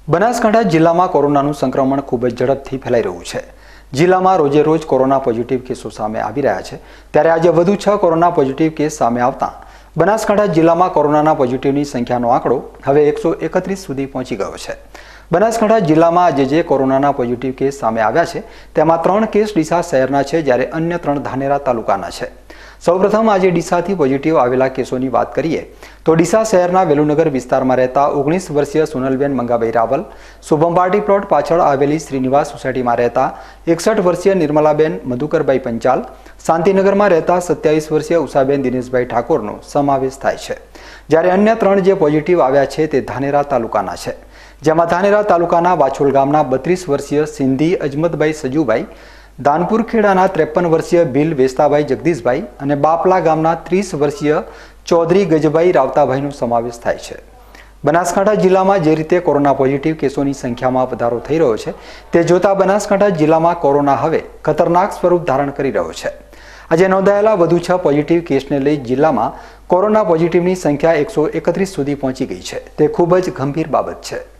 બનાસકાંઠા જિલ્લામાં કોરોનાનું સંક્રમણ ખૂબ જ ઝડપથી ફેલાઈ રહ્યું છે। જિલ્લામાં રોજે રોજ કોરોના પોઝિટિવ કેસો સામે આવી રહ્યા છે, ત્યારે આજે વધુ 6 કોરોના પોઝિટિવ કેસ સામે આવતા બનાસકાંઠા જિલ્લામાં કોરોનાના પોઝિટિવની સંખ્યાનો આંકડો હવે 131 સુધી પહોંચી ગયો છે। બનાસકાંઠા જિલ્લામાં આજે જે કોરોનાના પોઝિટિવ કેસ સામે આવ્યા છે તેમાં 3 કેસ ડીસા શહેરના છે, જ્યારે અન્ય 3 ધાનેરા તાલુકાના છે। સૌપ્રથમ આજે ડીસાથી પોઝિટિવ આવેલા કેસોની વાત કરીએ તો ડીસા શહેરના વેલુનગર વિસ્તારમાં રહેતા 19 વર્ષીય સોનલબેન મંગાભાઈ રાવલ, શુભમ પાર્ટી પ્લોટ પાછળ આવેલી શ્રીનિવાસ સોસાયટીમાં રહેતા 61 વર્ષીય નિર્મલાબેન મધુકરભાઈ પંચાલ, શાંતિનગરમાં રહેતા 27 વર્ષીય ઉષાબેન દિનેશભાઈ ઠાકોરનો સમાવેશ થાય છે, જ્યારે અન્ય 3 જે પોઝિટિવ આવ્યા છે તે ધાનેરા તાલુકાના છે, જેમાં ધાનેરા તાલુકાના વાછોલ ગામના 32 વર્ષીય સિંધી અજમતભાઈ સજુભાઈ, દાનપુર ખેડાના 53 વર્ષીય ભીલ વેસ્તાભાઈ જગદીશભાઈ અને બાપલા ગામના 30 વર્ષીય ચૌધરી ગજભાઈ રાવતાભાઈનો સમાવેશ થાય છે। બનાસકાંઠા જિલ્લામાં જે રીતે કોરોના પોઝિટિવ કેસોની સંખ્યામાં વધારો થઈ રહ્યો છે તે જોતા બનાસકાંઠા જિલ્લામાં કોરોના હવે ખતરનાક સ્વરૂપ ધારણ કરી રહ્યો છે। આજે નોંધાયેલા વધુ 6 પોઝિટિવ કેસને લઈ જિલ્લામાં કોરોના પોઝિટિવની સંખ્યા 131 સુધી પહોંચી ગઈ છે, તે ખૂબ જ ગંભીર બાબત છે।